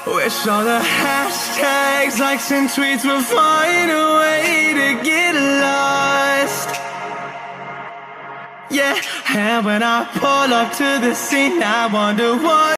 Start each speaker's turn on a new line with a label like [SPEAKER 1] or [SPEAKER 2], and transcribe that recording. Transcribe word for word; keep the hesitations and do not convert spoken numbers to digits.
[SPEAKER 1] Wish all the hashtags, likes and tweets would find a way to get lost. Yeah, and when I pull up to the scene, I wonder what